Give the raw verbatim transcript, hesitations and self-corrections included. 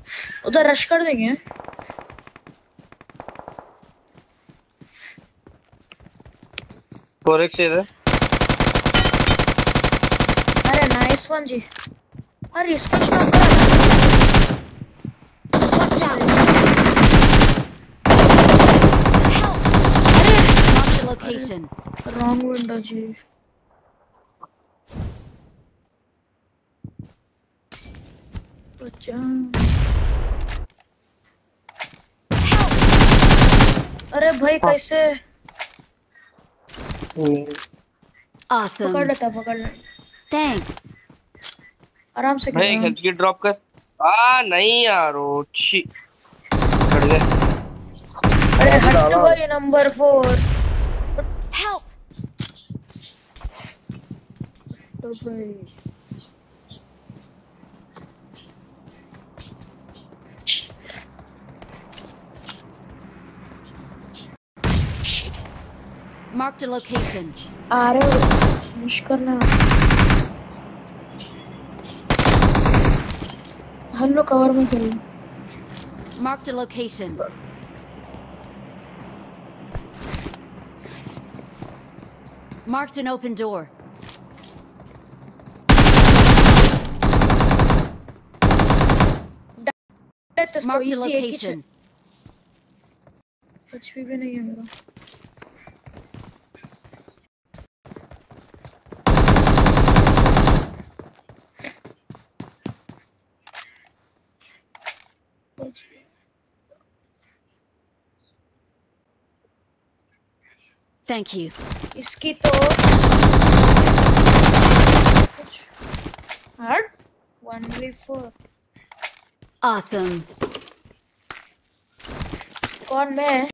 उधर रश कर देंगे। फोर एक्स इधर। अरे नाइस वन जी। अरे इसको स्टॉप करो। Watch out! अरे Mark the location. Wrong window जी। अच्छा अरे भाई कैसे Awesome. पकड़ लेता पकड़ ले। Thanks. आराम से भाई खेलो। हेल्थ किट ड्रॉप कर। आ नहीं यार ओ छी कर दे। अरे हट भाई नंबर फोर। Help! तो भाई Mark the location. आ रहे हो मुश्किल ना। हेलो कवर में खेलो। Mark the location. Marked an open door. Marked a location. HP भी नहीं है मेरा। Thank you. इसकी तो हट वन वी फोर। Awesome. कौन मैं